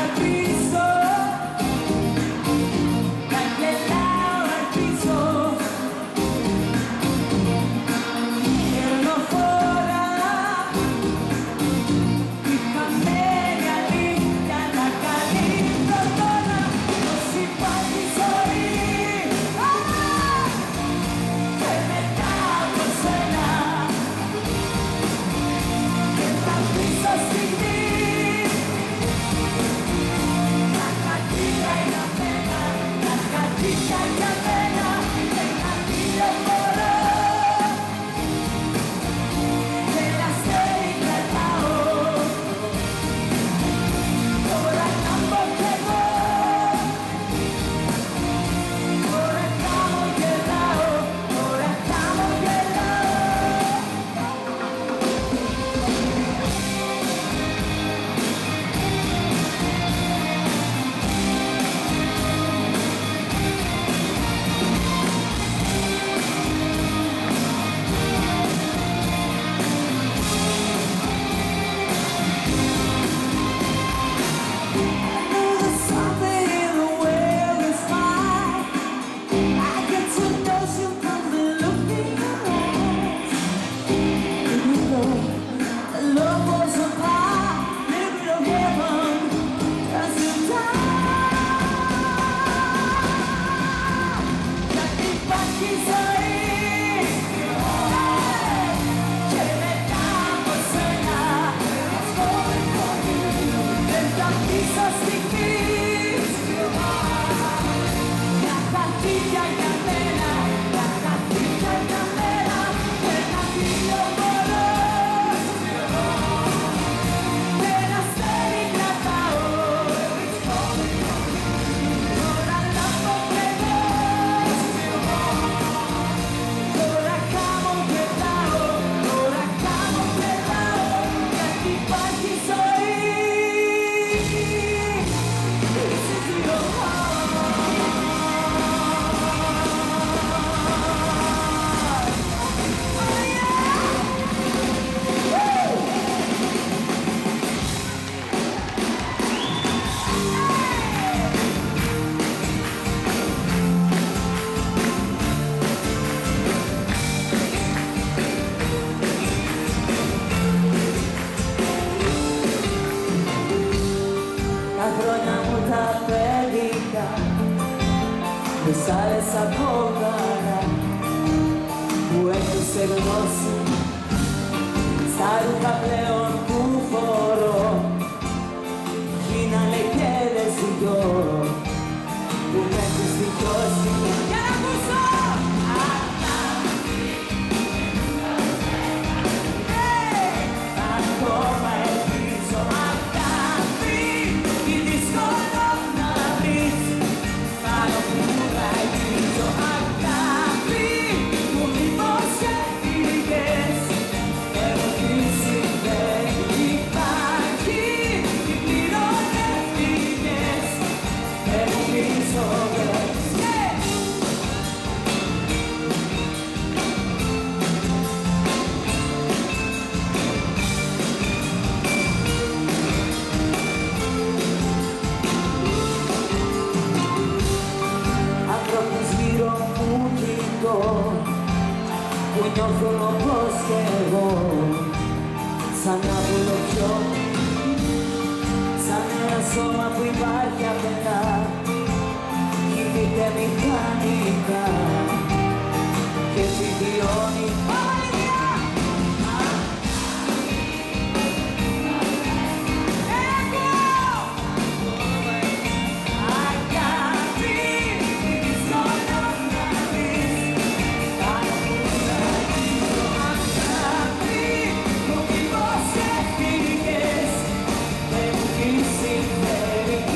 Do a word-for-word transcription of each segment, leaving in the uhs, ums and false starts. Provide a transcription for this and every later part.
Τις άλλες απόκανα που έχεις γνώσει στα ρούχα πλέον που φορώ γίνανε και δεσιό που με έχεις δικιώσει. Για να ακούσω! Ακόμα ελπίζω αγάπη ή δύσκολο να βρεις πάνω που θα ελπίζω αγάπη που μήπως έφυγες εγώ τι συμβαίνει υπάρχει τι πληρώνευτήκες εγώ πίσω βρες. Που νιώθουν όπως και εγώ σαν να βουλωτιώ σαν ένα σώμα που υπάρχει απέντα κινείται μηχανικά και επιβιώνει. Συμβαίνει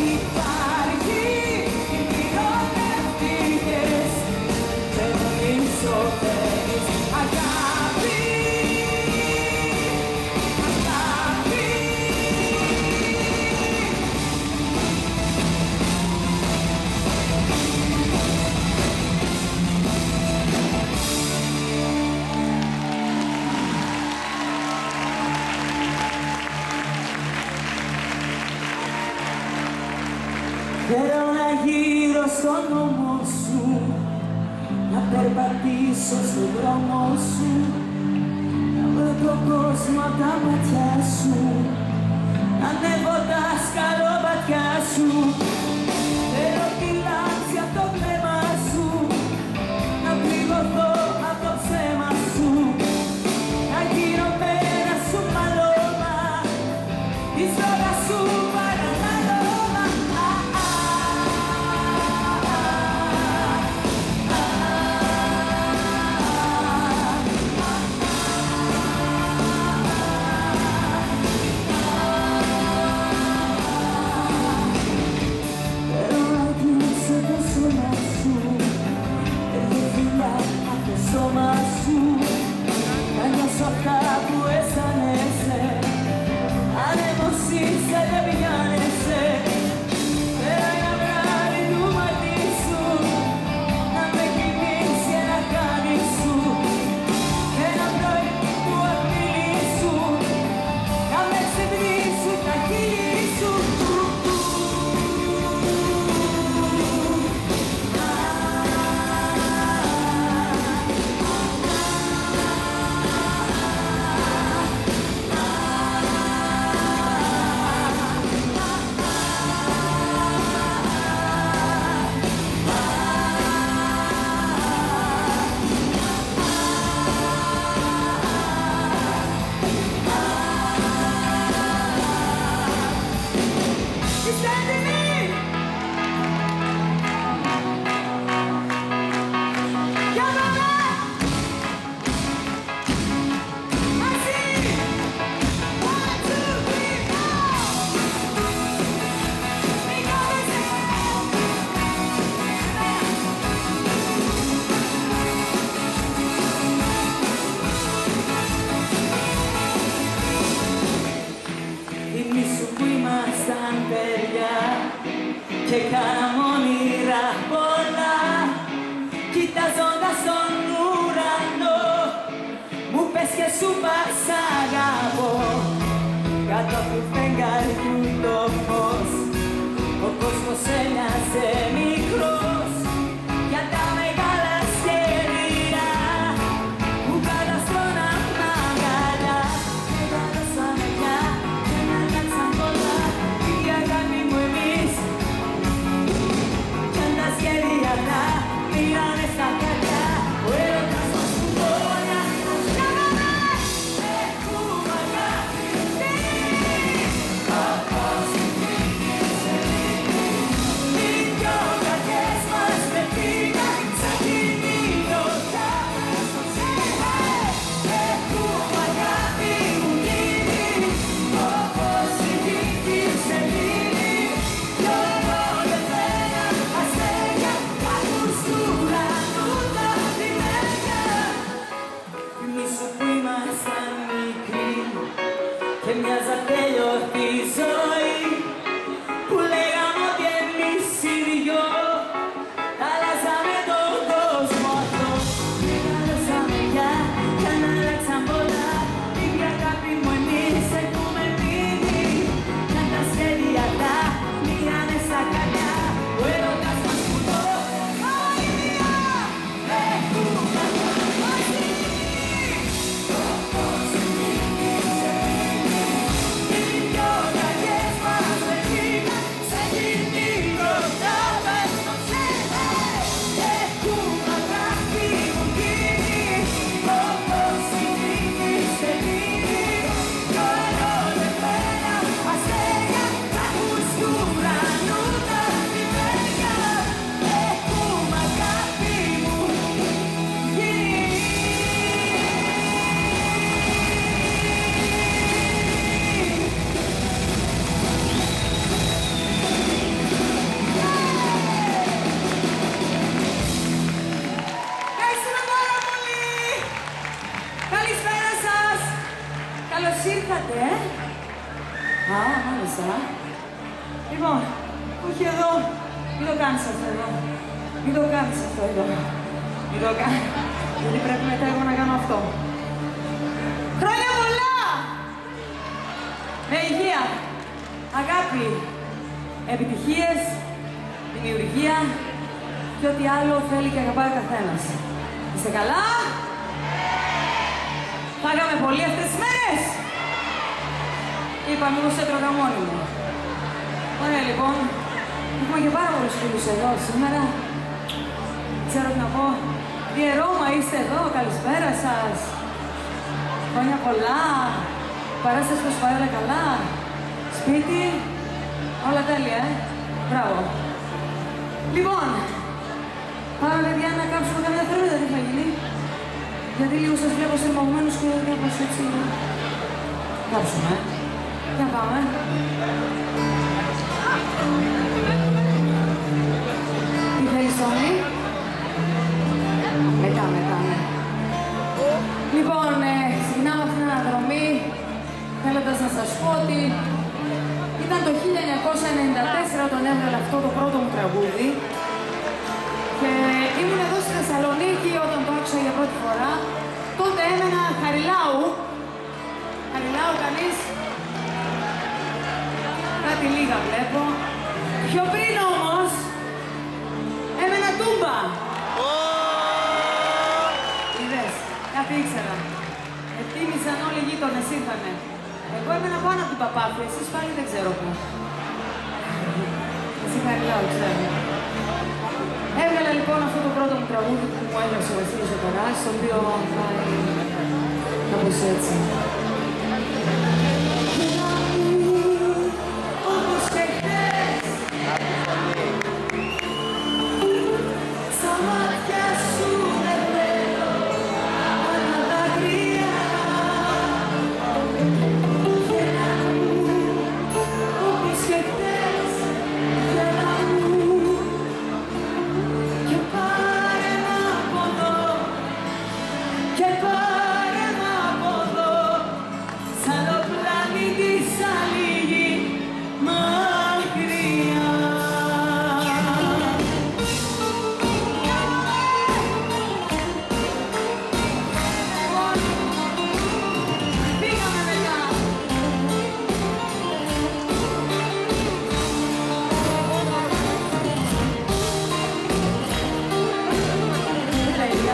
Θέλω να γύρω στον νόμο σου, να περπατήσω στον δρόμο σου, να βρω τον κόσμο απ' τα μάτια σου, να ανέβω τα σκαλοπάτια σου. Θέλω τη λάμψη απ' το βλέμμα σου, να πληγωθώ απ' το ψέμα σου, να γίνω πέρα σου παλώμα, τη στρώγα σου παραναλώμα. Θέλω να αγγίξω το σώμα σου, έχω φιλιά απ' το σώμα σου, να νιώσω αυτά που αισθάνεσαι, ανέμωσης δεν πιάνεσαι. Θέλω ένα βράδυ του μάτι σου, να με κοιμήσει ένα χάδι σου, ένα πρωί του απειλή σου, να με ξυπνήσουν τα χείλη σου. Θυμήσου που ήμασταν παιδιά και κάναμε όνειρα πολλά, κοιτάζοντας τον ουρανό μου πες και σου πας αγαπώ. Κάτω από του φεγγαριού το φως, ο κόσμος έμοιαζε μικρός για τα μεγάλα σχέδια που καταστρώναν αγκαλιά. Μεγαλώσαμε πια και να αλλάξαν πολλά, η αγάπη μου εμείς κι αν τα σχέδια τα μοίρανε στα καρδιά. Ο έρωτας μας που πόνια κάναμε, έχουμε αγάπη όπως η φύγη σε λύπη. Οι δυο καρδιές μας πετύχαν σαν κινητό τα μας το ψέμα. Έχουμε αγάπη μου γίνει όπως η φύγη σε λύπη. Κι όλο δεν φέρα αστέρια κάτω στου ουρανού τα λιμέρια. Θυμήσου που ήμασταν μικροί και μοιάζα τέλειωτη ζωή, που λέγαμε ότι εμείς οι δυο αλλάζαμε τον κόσμο αυτό. Μεγαλώσαμε πια κι αν αλλάξαν πολλά, η αγάπη μου εμείς έχουμε μείνει κι αν τα σχέδια τα μοίρανε στα καρδιά. Ο έρωτας μας που το αηδία έχουμε μαζί όπως η φύγη σε λύπη. Οι δυο καρδιές μας πετύχαν σαν κινητό τα μας το ψέμα. Έχουμε αγάπη μου γίνει όπως η φύγη σε λύπη. Κι όλο δεν φέρα αστέρια κάτω στου ουρανού τα λιμέρια. Έχουμε αγάπη μου γίνει. Ευχαριστούμε πάρα πολύ! Καλησπέρα σας! Καλώς ήρθατε, ε! Α, μάλιστα. Λοιπόν, όχι εδώ. Μην το κάνεις αυτό εδώ. Μην το κάνεις αυτό εδώ. Μην το κάνεις. Γιατί πρέπει μετά εγώ να κάνω αυτό. Χρόνια πολλά! Με υγεία, αγάπη, επιτυχίες δημιουργία και ό,τι άλλο θέλει και αγαπάει ο καθένας. Είστε καλά? Φάγαμε πολύ αυτές τις μέρες? Είπα μήπως έτρωγα μόνη μου. Ωραία λοιπόν, έχουμε και πάρα πολλούς φίλους εδώ σήμερα. Ξέρω τι να πω. Τι Ρώμα είστε εδώ, καλησπέρα σας. Χρόνια πολλά. Παράσταση πως πάει όλα καλά. Σπίτι, όλα τέλεια, ε. Μπράβο. Λοιπόν, πάμε παιδιά να κάψουμε καμιά δευτερόλεπτα, τι θα γίνει. Γιατί λίγο σας βλέπω σερμαγμένους και κάπως έτσι. Κάψουμε, ε. Για πάμε. Τι θέλεις, Τόμι? Μετά, μετά, ναι. Λοιπόν, ε, ξεκινάμε αυτήν την αναδρομή θέλοντας να σας πω ότι ήταν το χίλια εννιακόσια ενενήντα τέσσερα όταν έβγαλε αυτό το πρώτο μου τραγούδι και ήμουν εδώ στη Θεσσαλονίκη όταν το άκουσα για πρώτη φορά. Τότε έμενα Χαριλάου. Χαριλάου κανείς? Κάτι λίγα βλέπω. Πιο πριν όμως έμενα Τούμπα. Είδες, κάτι ήξερα. Ετίμησαν όλοι οι γείτονες, ήρθανε. Εγώ έμενα πάνω από την Παπάθη, εσείς πάλι δεν ξέρω πού. Εσύ Χαριλάου, ξέρω. Έβγαλα λοιπόν αυτό το πρώτο μου τραγούδι που μου έγραψε ο Βασίλης ο Καράς, το οποίο πάει κάπως έτσι. Όπως και χθες, στα μάτια σου δεν θέλω άλλα δάκρυα. Γέλα μου, όπως και χθες, γέλα μου. Και πάρε μ' από εδώ, και πάρε μ' από εδώ, σαν το πλανήτη σαν λίγη μακριά. Πήγαμε μετά. Τέλεια.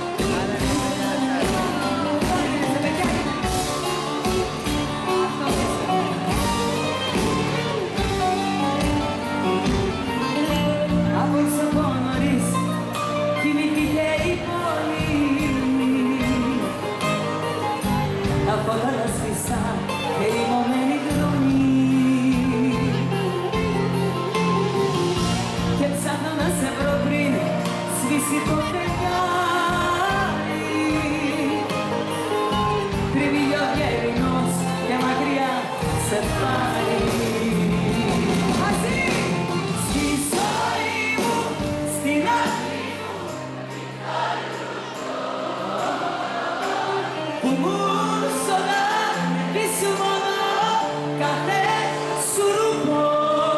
Απόψε από νωρίς κοιμήθηκε η πόλη. Τα φώτα τα σβήσα ερημωμένη γνώμη. Και ψάχνω να σε βρω πριν σβήσει το φεγγάρι. Κρύβει ο γέρινος και μακριά σε πάρει. Μαζί! Στη ζωή μου, στην άκρη που μου σοδά πίσω μόνο κάθε σου ρουπό.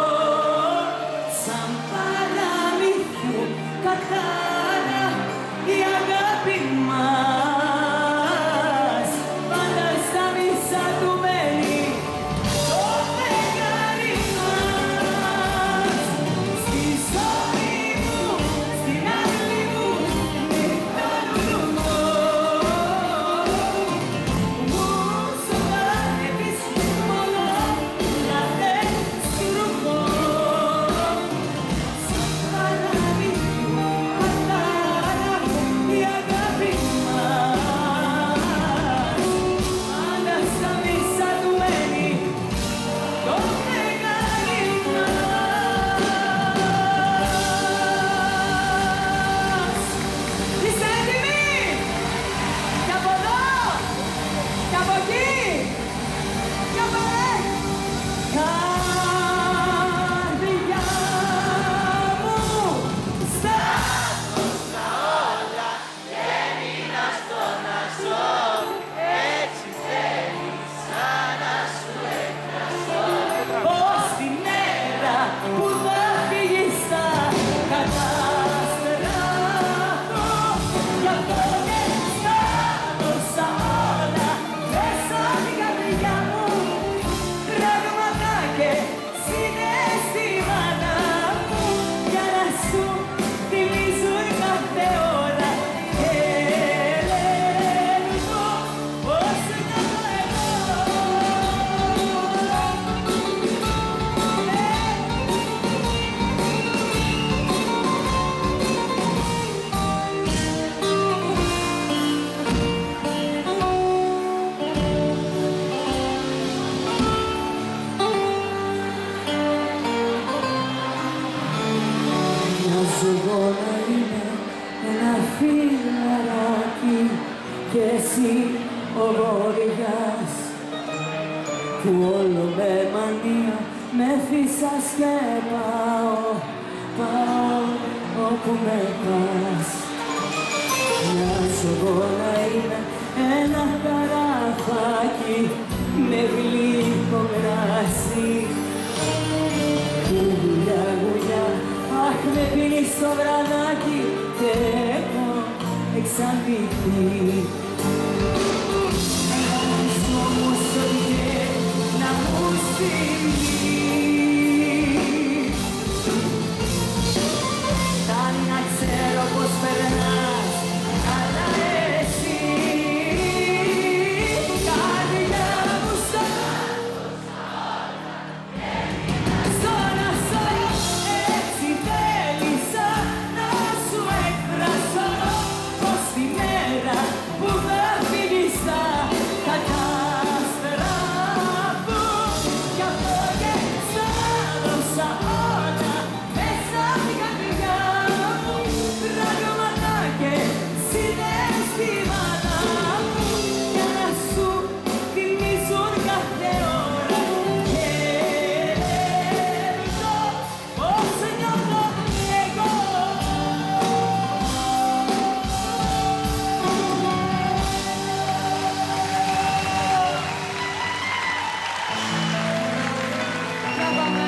Σαν παραμύθιου κατάρα η αγάπη μας πάντα στα μισά του μένει το φεγγάρι μας. Στη ζωή μου, στην άκρη μου, νύχτα λουλούδο μου σοβάρει πίσω μόνο κάθε σου ρουπό. Σαν παραμύθιου εγώ να είμαι ένα φιλαράκι κι εσύ ο βορειάς που όλο με μανία με φύσας και πάω, πάω όπου με πας. Μοιάζω εγώ να είμαι ένα καραφάκι με γλυκό κράσι που γουλιά γουλιά, αχ με πίνει στο βραδάκι και έχω εξαντληθεί. Ένας όμως ό,τι να μου στείλει φτάνει να ξέρω πως περνάς αλλά εσύ καρδιά μου στόνα, στόνα έτσι θέλησα να σου εκφράσω πως τη μέρα που θα φύγεις θα καταστραφώ κι αυτό και στα δώσα όλα μέσα στην καρδιά μου πράγματα και συναισθήματα μου για να σου θυμίζουν κάθε ώρα και εδώ πώς νιώθω εγώ. Να πάμε.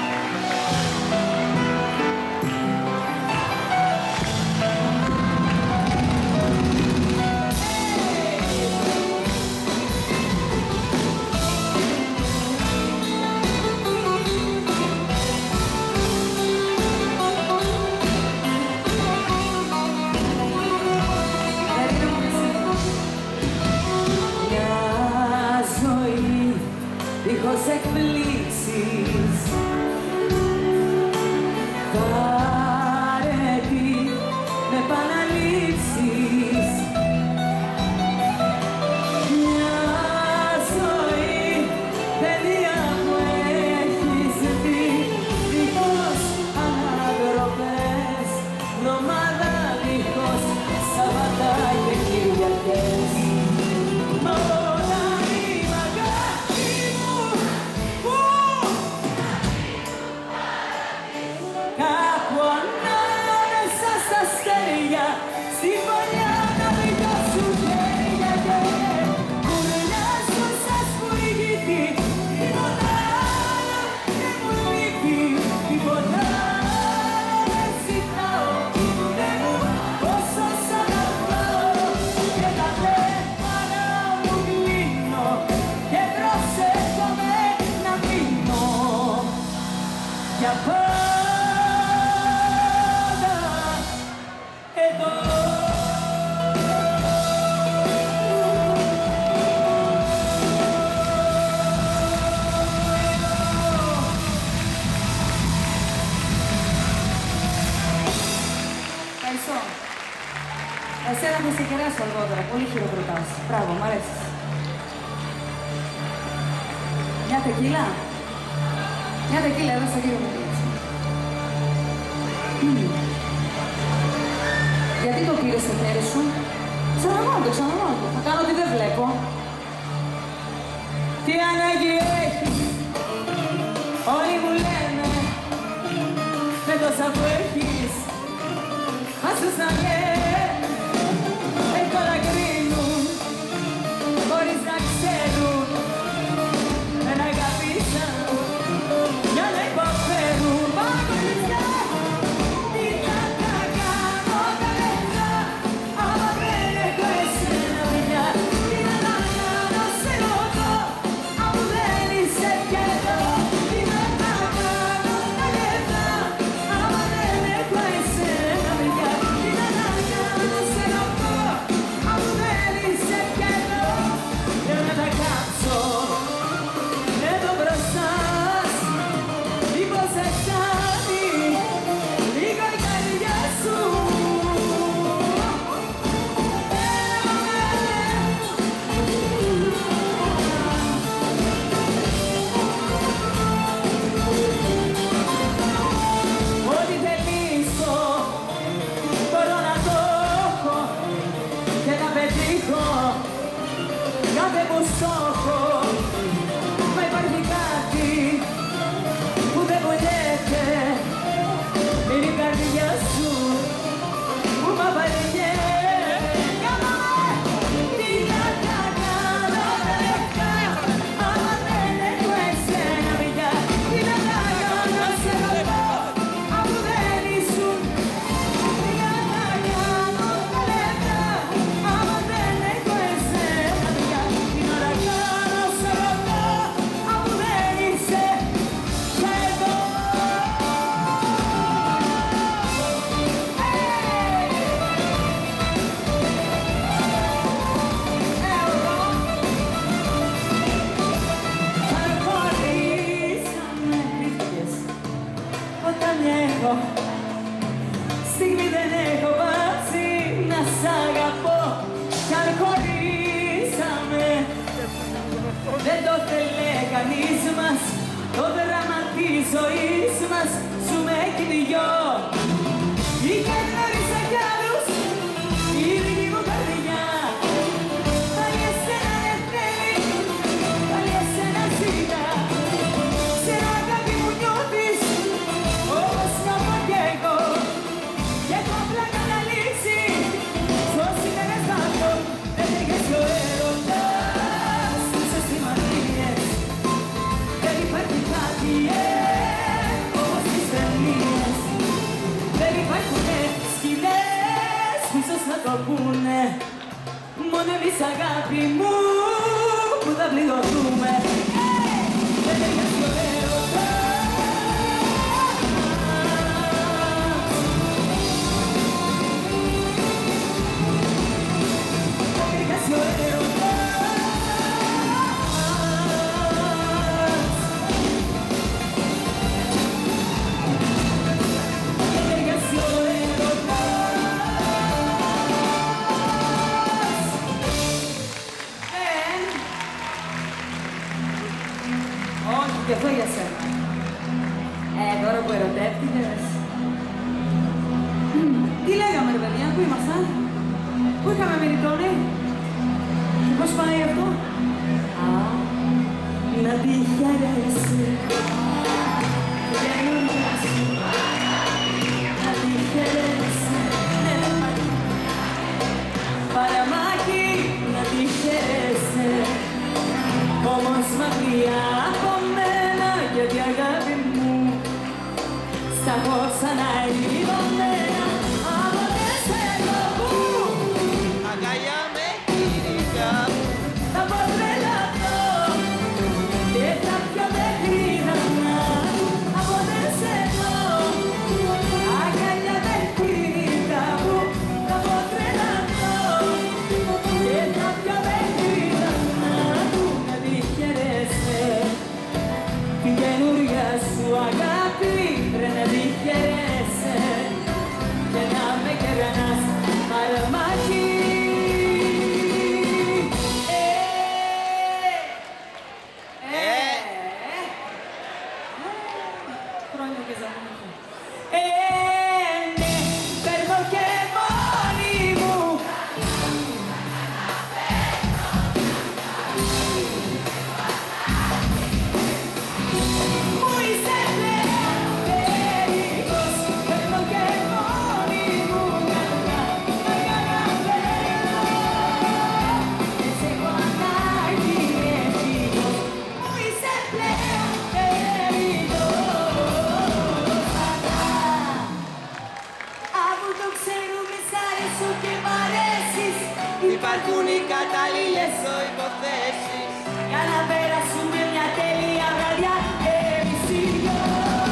Μια ζωή δίχως εκπλήξεις βαρέτη με επαναλήψεις. Μια ζωή παιδεία που έχεις δει δίχως ανατροπές, εβδομάδα δίχως Σαββατά και Κυριακές. Όλα η αγάπη μου που κάπου ανάμεσα στα αστέρια στη φωλιά να βρω σου χέρια και κουρελιάζω σαν σπουργίτη τίποτα άλλο δεν μου λείπει, τίποτα άλλο δεν ζητάω, δεν μου πόσο σ' αγαπάω και τα βλέμματα μου κλείνω και προσέχομαι να μείνω για πάντα εδώ. Ευχαριστώ. Εσένα θα σε κεράσω αργότερα. Πολύ χειροκροτάς. Μπράβο, μ' αρέσεις. Μια τεκίλα. Μια τεκίλα εδώ στο κύριο μου. Μμμ. Γιατί το πήρες στο χέρι σου? Ξαναμώνω το, ξαναμώνω το. Θα κάνω ότι δεν βλέπω. Τι ανάγκη έχεις? Όλοι μου λένε με τόσα που έχεις. Ας τους να λένε εύκολα κρίνουν χωρίς να ξέρουν δεν αγάπησαν για να υποφέρουν. Πάμε κορίτσια! Τι θα τα κάνω καλύτερα άμα δεν έχω εσένα παιδιά? Τι να τα κάνω σε ρωτώ αν δεν είσαι πια εδώ? Τι να τα κάνω καλύτερα άμα δεν έχω εσένα παιδιά? Τι να τα ζωής μας ζούμε κι δυο. Η καινούρισα κι άλλους, η δική μου καρδιά. Πάλι εσένα δεν θέλει, πάλι εσένα ζητά. Σε αγάπη μου νιώθεις, όπως νιώθω κι εγώ. Και έχω πλάκα να λύσει, στο συνεργαστάτο δεν ταιριάζει ο έρωτας. Είσαι στις μανίες, δεν υπάρχει κάτι, ε, όπως τις ταινίες. Δεν υπάρχουνε σκηνές που ίσως να το πούνε. Μόνο εμείς αγάπη μου που θα πληγωθούμε. Δεν ταιριάζει ο έρωτας. Δεν ταιριάζει ο έρωτας. Δεν ταιριάζει ο έρωτας. Δεν. Όχι, και αυτό για σένα. Ε, τώρα που ερωτεύτηκες. Μμμ, Τι λέγαμε ρε παιδιά, πού ήμασταν, πού είχαμε μείνει τώρα, και πώς πάει αυτό. Α, να τη χαίρεσαι, καινούργια σου, να τη χαίρεσαι, ναι, παραμάκι, να τη χαίρεσαι, όμως μακριά από μένα, γιατί αγάπη μου στα έχω ξαναειδωμένα από τέσσερα που Αγκαλιά με κυρικά θα πω τρελαθώ και τα πιο δεχτήρανα από τέσσερα αγκαλιά με κυρικά που θα πω τρελαθώ και τα πιο δεχτήρανα να τη χαίρεσαι την καινούρια σου αγάπη ρε να τη χαίρεσαι και να με κερνάς παραμάκι. Ε, ε, ε, χρόνια και ζαμόνια. Ε, ναι, παίρνω και μόνη μου. Μου είσαι πλέον περίπως, παίρνω και μόνη μου καλά, μα καταλαβαίνω, δεν σε έχω ανάγκη ευτυχώς. Μου είσαι πλέον περίπως, αφού το ξέρουμε σ' αρέσω και μ' αρέσεις, Υπάρχουν οι κατάλληλες υποθέσεις για να περάσουμε μια τέλεια βραδιά εμείς οι δυο.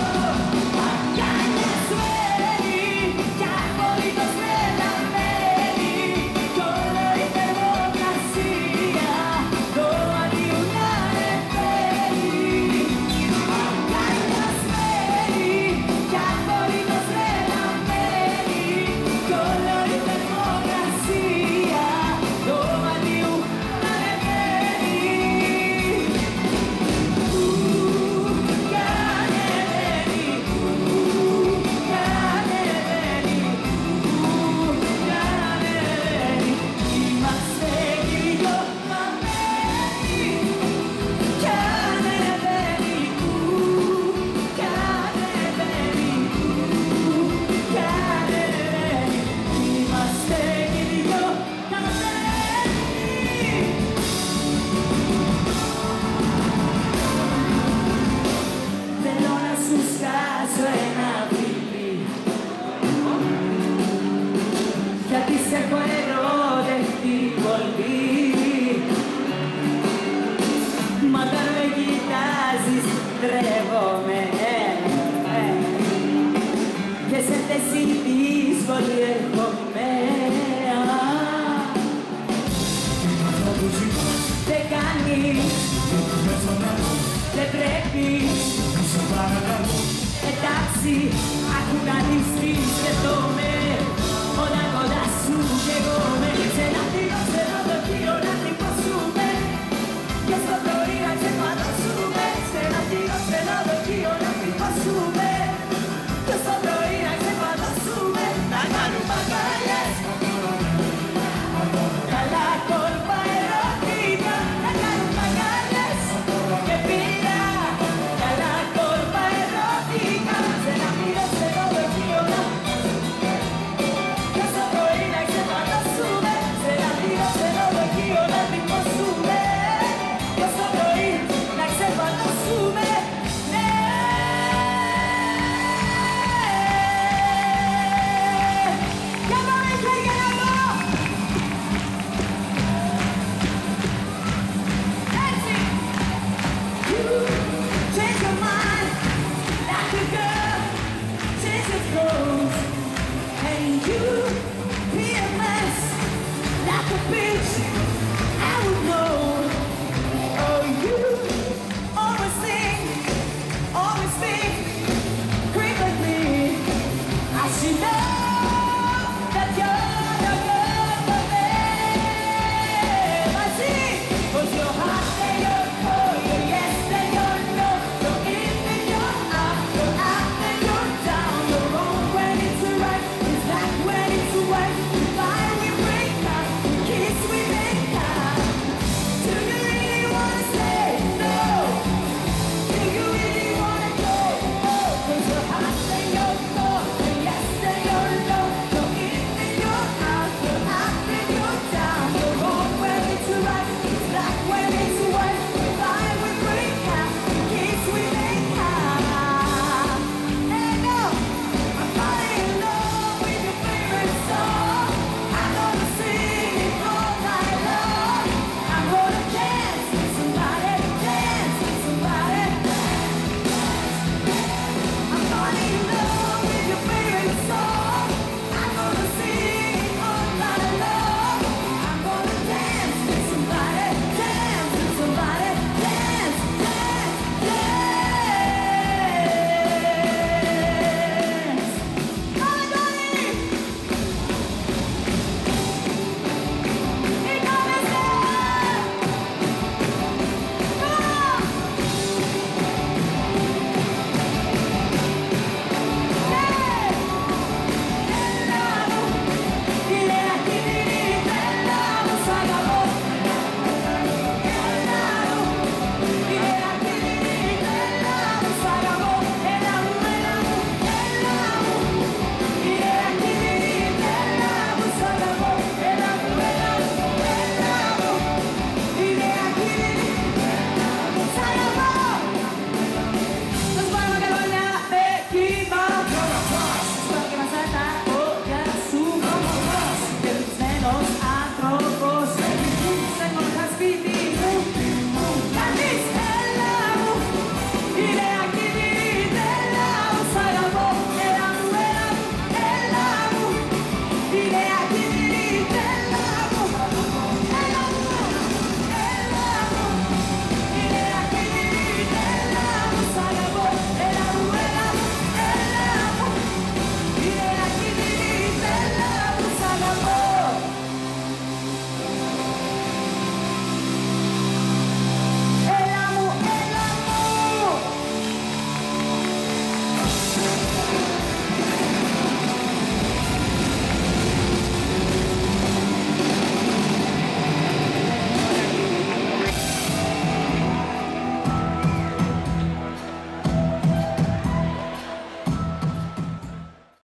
Αγκαλιασμένοι κι απολύτως τρελαμένοι κι όλο η θερμοκρασία το αντίου να ρεβαίνει. Αγκαλιασμένοι κι απολύτως τρελαμένοι κι όλο η θερμοκρασία το αντίου να ρεβαίνει. Θέλω να σου σκάσω ένα φιλί, γιατί σε έχω ερωτευτεί πολύ. Μα όταν με κοιτάζεις τρεύομαι και σε θέση δύσκολη έρχομαι. Δεν κάνεις, δεν πρέπει. Εντάξει, άκου να δεις τι σκεφτόμαι όταν κοντά σου κι εγώ με. Σε ένα τίγο, σε ένα δοχείο να τυπώσουμε και στο πρωί να ξεπατώσουμε. Σε ένα τίγο, σε ένα δοχείο να τυπώσουμε clothes. And you be a mess, like a bitch, I would know. Oh, you always think, always think, creep like me. I should know.